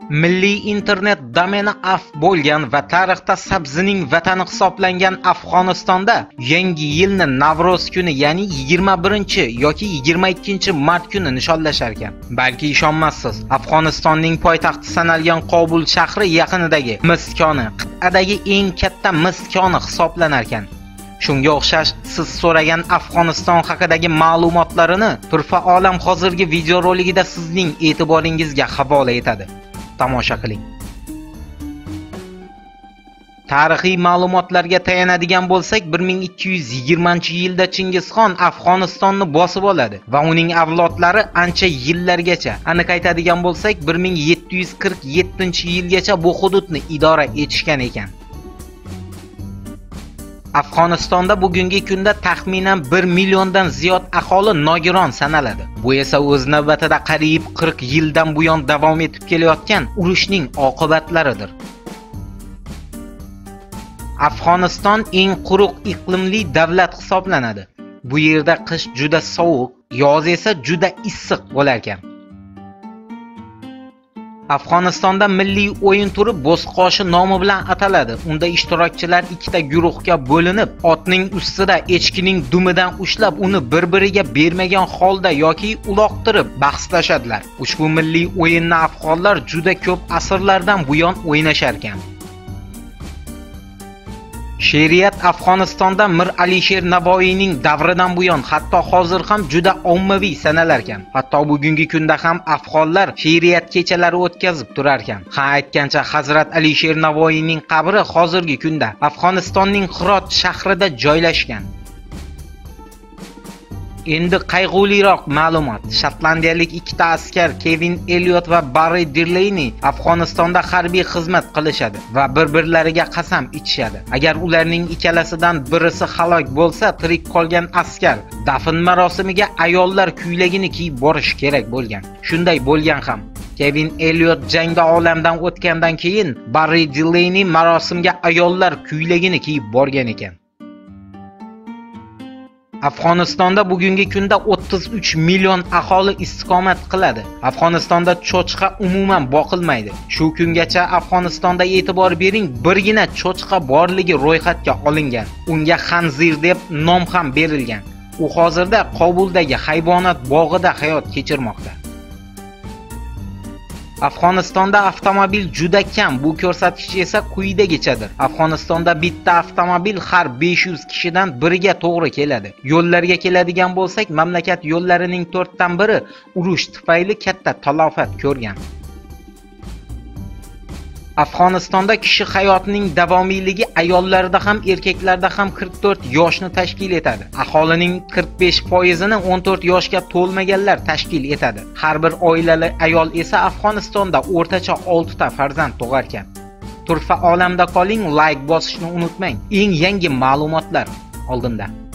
Milliy internet domeni af bo'lgan va tarixda sabzining vatani hisoblangan Afg'onistonda yangi yilni Navro'z kuni, ya'ni 21 yoki 22 mart kuni nishonlashar ekan. Balki ishonmassiz, Afg'onistonning poytaxti sanalgan Qobul shahri yaqinidagi mis koni qit'adagi eng katta mis koni hisoblanar ekan. Shunga o'xshash siz so'ragan Afg'oniston haqidagi ma'lumotlarini Turfa olam hozirgi videorolikida sizning e'tiboringizga havola etadi. Tomosha qiling. Tarixiy ma'lumotlarga tayanadigan bo'lsak, 1220-yilda Chingizxon Afg'onistonni bosib oladi va uning avlodlari ancha yillargacha, aniq aytadigan bo'lsak, 1747-yilgacha bu hududni idora etishgan ekan. Afg'onistonda bugungi kunda taxminan 1 milliondan ziyod aholi nogiron sanaladi. Bu esa o'z navbatida qariyb 40 yildan buyon davom etib kelayotgan urushning oqibatlaridir. Afg'oniston eng quruq iqlimli davlat hisoblanadi. Bu yerda qish juda sovuq, yoz esa juda issiq bo'lar ekan. Afg'onistonda milliy o'yin turi bo'zqoshi nomi bilan ataladi. Unda ishtirokchilar ikkita guruhga bo'linib, otning ustida echkining dumidan ushlab, uni bir-biriga bermagan holda yoki uloqtirib bahslashadilar. Ushbu milliy o'yinni afg'onlar juda ko'p asrlardan buyon o'ynashar ekan. She'riyat Afg'onistonda Mir Alisher Navoiyning davridan buyon, hatto hozir ham juda ommaviy sanalar ekan. Hatto bugungi kunda ham afg'onlar she'riyat kechalari o'tkazib turar ekan. Ha, aytgancha Hazrat Alisher Navoiyning qabri hozirgi kunda Afg'onistonning Hirot shahrida joylashgan. Endi qayg'uliroq ma'lumot. Shotlandiyalik ikkita askar Kevin Elliot va Barry Delaney Afg'onistonda harbiy xizmat qilishadi va bir-birlariga qasam ichishadi. Agar ularning ikkalasidan birisi halok bo'lsa, tirik qolgan askar dafn marosimiga ayollar kuylagini kiyib borish kerak bo'lgan. Shunday bo'lgan ham. Kevin Elliot jangda olamdan o'tgandan keyin Barry Delaney marosimga ayollar kuylagini kiyib borgan ekan. Afg'onistonda bugungi kunda 33 million aholi istiqomat qiladi. Afg'onistonda cho'chqa umuman boqilmaydi. Shu kungacha Afg'onistonda e'tibor bering, birgina cho'chqa borligi ro'yxatga olingan. Unga Xanzir deb nom ham berilgan. U hozirda Qobuldagi hayvonot bog'ida hayot kechirmoqda. Afg'onistonda avtomobil juda kam, bu ko'rsatkich esa quyidagichadir. Afg'onistonda bitta avtomobil har 500 kishidan biriga to'g'ri keladi. Yo'llarga keladigan bo'lsak, mamlakat yo'llarining 4dan biri urush tufayli katta talofat ko'rgan. Afg'onistonda kishi hayotining davomiyligi ayollarda ham erkaklarda ham 44 yoshni tashkil etadi. Aholining 45%ni 14 yoshga to'lmaganlar tashkil etadi. Har bir oilali ayol esa Afg'onistonda o'rtacha 6 ta farzand tug'ar ekan. Turfa olamda qoling, like bosishni unutmang. Eng yangi ma'lumotlar oldinda.